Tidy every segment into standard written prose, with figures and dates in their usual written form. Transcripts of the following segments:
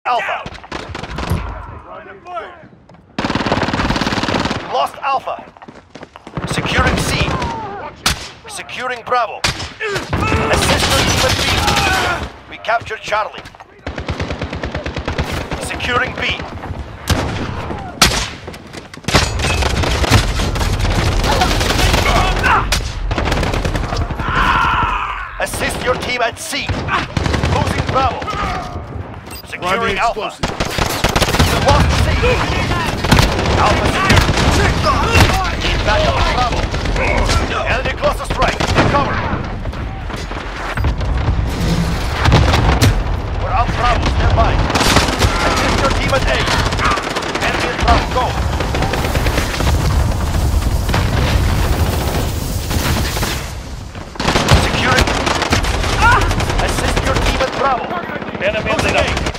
Alpha. Lost Alpha. Securing C. Securing Bravo. Assist your team at B. We captured Charlie. Securing B. Assist your team at C. Losing Bravo. Securing Alpha. We lost C. Alpha secured. Keep back up on Bravo. Enemy cluster strike. Take cover. We're on Bravo. Stand by. Assist your team at A. Enemy at Bravo. Go. Securing. Assist your team at Bravo. Enemy at A.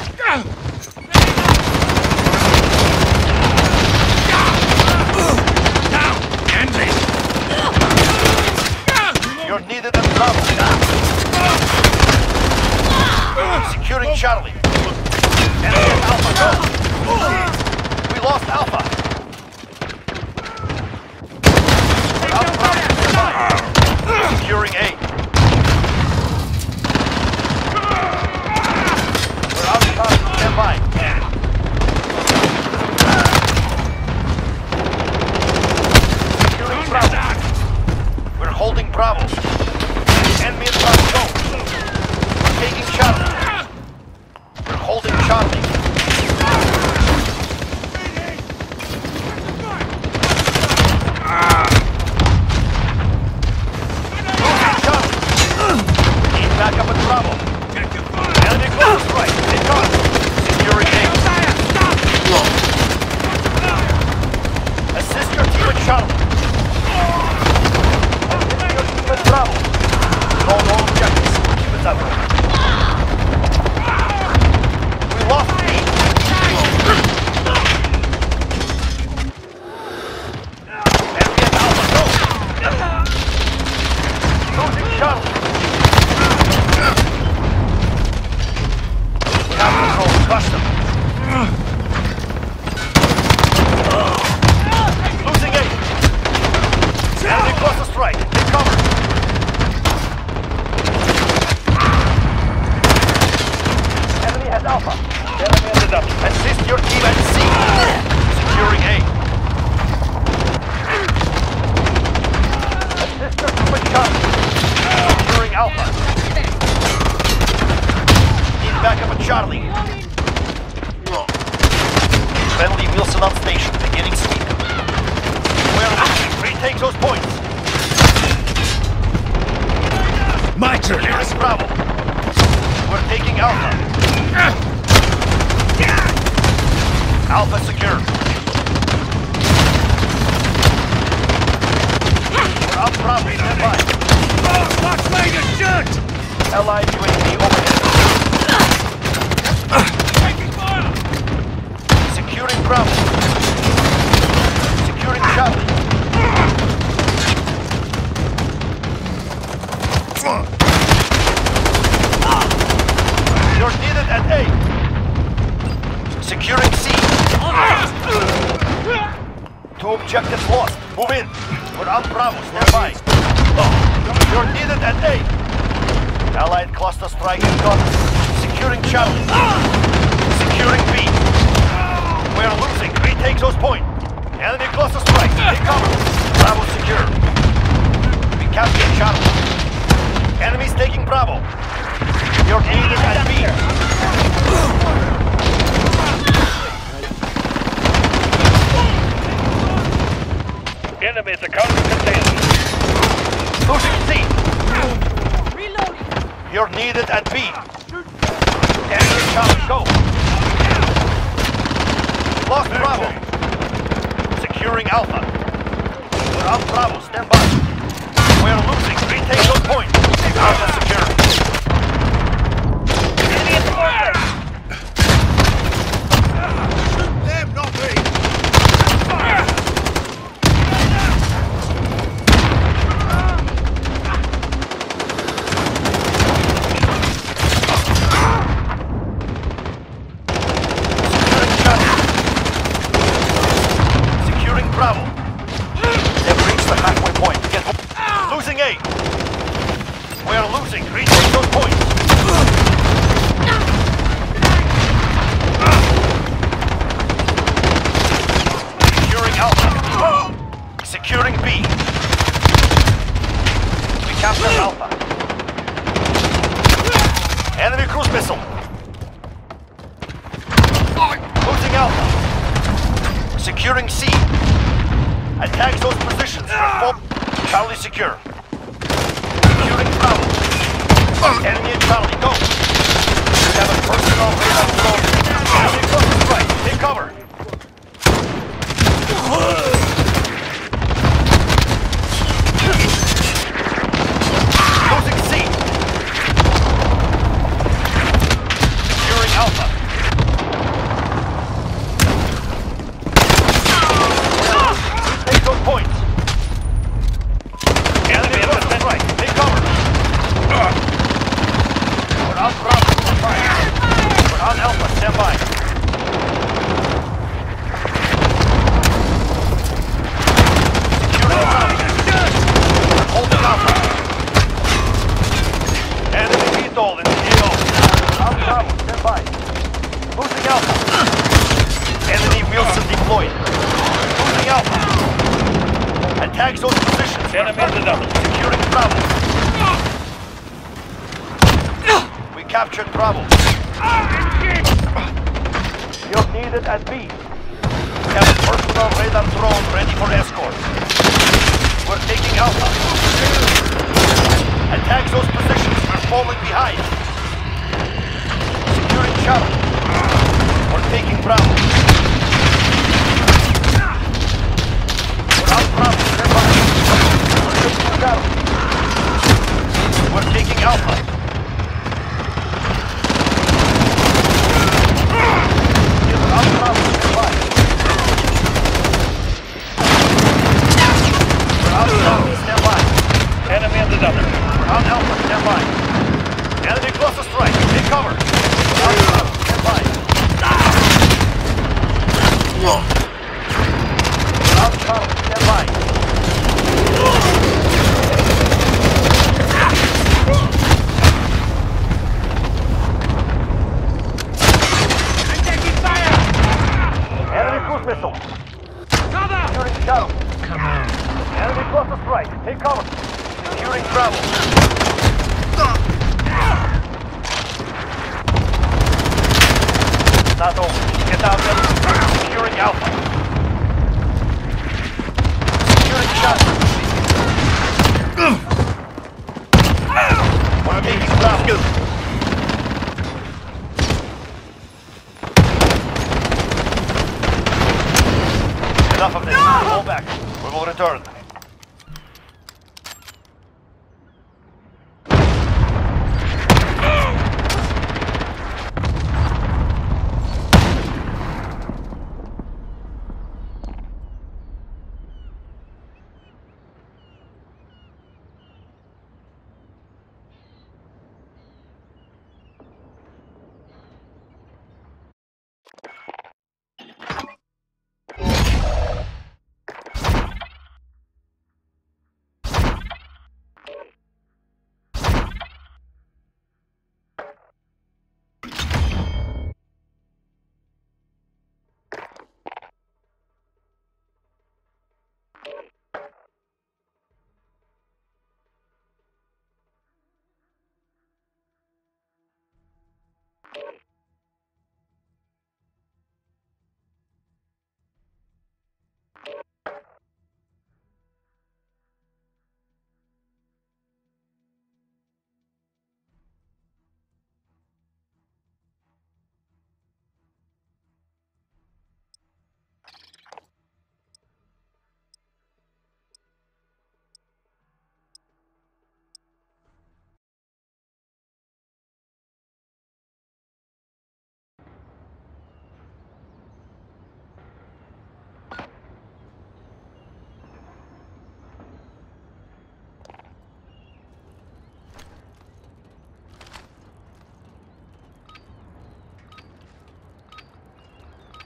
You're needed at Bravo. Securing Charlie. Enemy at Alpha, go! We lost Alpha. We're out Bravo, stand by. Securing A. We're out Bravo, stand by. Securing Bravo. We're holding Bravo. Enemy at Bravo, go. We're taking Charlie. We're holding Charlie. Losing Charlie. Need back up at Bravo. Enemy close right. Take cover. Securing A. Assist your team at Charlie. Bravo. No objectives. Keep it up. We lost B. Enemy at Alpha, go. Losing Charlie. Ground control, custom. Losing A. Enemy cluster strike. Take cover. Alpha. Enemy ended up. Assist your team at C. Securing A. Assist your team at Charlie. Securing Alpha. Need backup at Charlie. Friendly Wilson on station. Beginning sweep. We're losing. Retake those points. My turn. Securing Bravo. We're taking Alpha. Alpha secure. We're up Bravo, stand by. Watch made a shoot! Allied UAV overhead. Taking fire! Securing Bravo. Securing Charlie. You're needed at A. Securing C. Two objectives lost. Move in. We're on Bravo. Stand by. You're needed at A. Allied cluster strike incoming. Securing Charlie. Securing B. We're losing. Retake those points. Enemy cluster strike. Take cover. Bravo secure. We captured Charlie. Enemies taking Bravo. You're needed at B. Enemies are counter-contained. Losing C. Reloading. You're needed at B. Enemy Charlie, go. Lost Bravo. Securing Alpha. We're on Bravo, stand by. We're losing. Retake those points. Alpha secure. Enemy at the border! Shoot them, not me! losing. Retake those points. Securing Alpha. Securing B. We captured Alpha. Enemy cruise missile. Losing Alpha. Securing C. Attack those positions. Charlie secure. Securing Bravo. Enemy in Charlie, go. We have a personal radar flow. Enemy close right. Take cover. Losing C. Securing Alpha. Take those points. Enemy close right. Take cover. We're on Bravo. We're on Alpha. Stand by. Securing Bravo. Holding Alpha. Enemy VTOL in the AO. On Bravo. Stand by. Losing Alpha. Enemy Wilson deployed. Losing Alpha. Attack those positions. Enemy in the double. Securing Bravo. We captured Bravo. You're needed at B. We have a personal radar drone ready for escort. We're taking Alpha. Attack those positions. We're falling behind. Securing Charlie. We're taking Bravo. We're out Bravo. Stand by. We're taking Charlie. We're taking Alpha. We're out Bravo. Stand by. We're out Bravo. Stand by. Enemy in the double. We're on Alpha. Stand by. Enemy closest right. Take cover. We're out Bravo. Stand by. We're out Charlie. Stand by. Enemy cruise missile. Cover! Securing Charlie. Enemy closest right. Take cover. Securing Bravo. Not over. Get out there. Securing Alpha. Securing Charlie. We're taking Bravo. Enough of this. Fall back. We will return.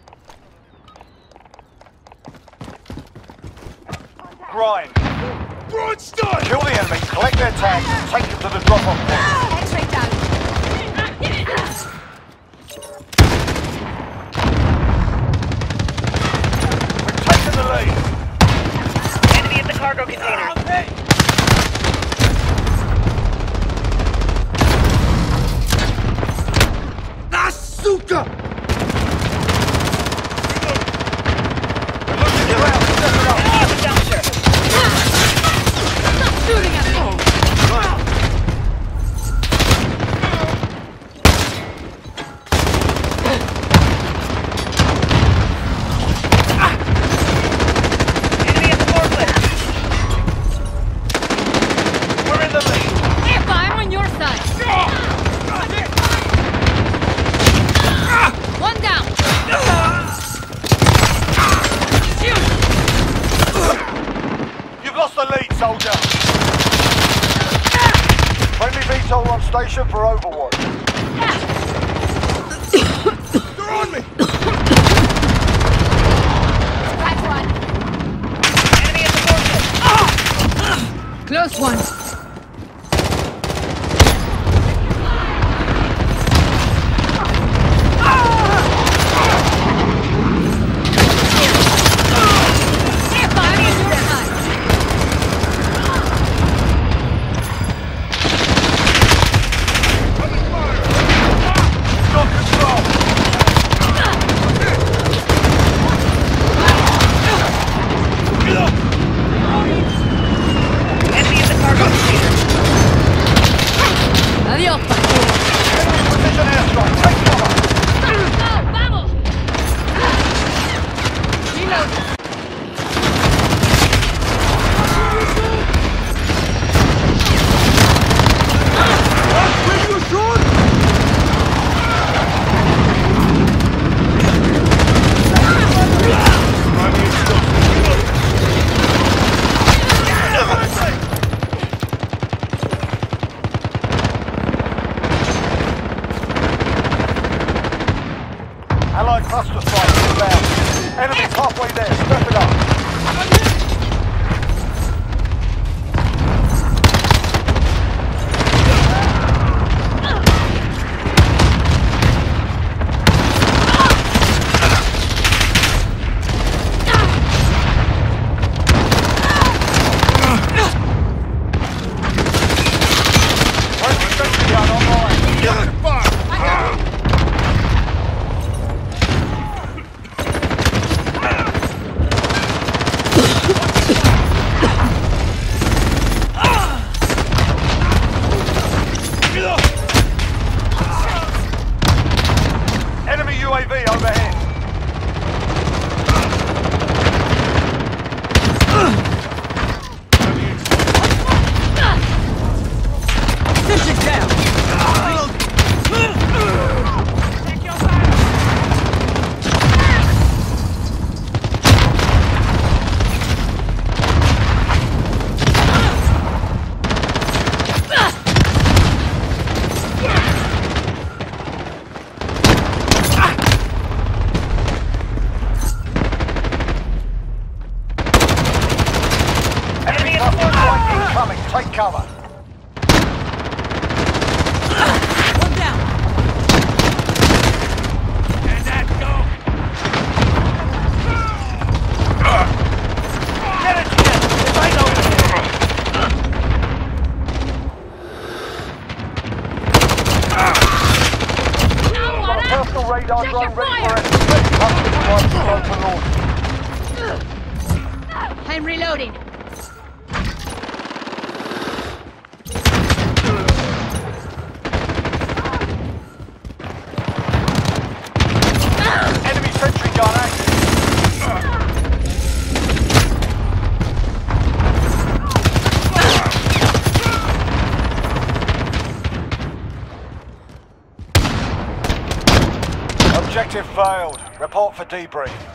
Grind. Broadside! Kill the enemy, collect their tags, and take them to the drop-off point. X-ray down. We've taken the lead. Enemy at the cargo container. Nasuka! We're losing ground. Step it up. Enemy at the dumpster. Stop shooting at me. Enemy at the forklift. We're in the lead. Epa, I'm on your side. One down. Shoot. You've lost the lead, soldier. Friendly VTOL on station for overwatch. They're on me! Crack one. Enemy at the forklift. Close one. Epa, I'm on your side. Got control. Enemy at the cargo container. Adiós, Enemy precision airstrike. Take cover. ¡No, vamos! Reload. Where you shoot? Allied cluster strike inbound. Enemy's halfway there. Step it up. Friendly sentry gun online. Fire! Enemy UAV overhead. Enemy cluster strike incoming. Take cover. One down. And that go! Get it, kid. This ain't over here. Got a personal radar Check drone your ready fire. for entry. Cluster strike drone for launch. I'm reloading. Enemy sentry gun active. Objective failed. Report for debrief.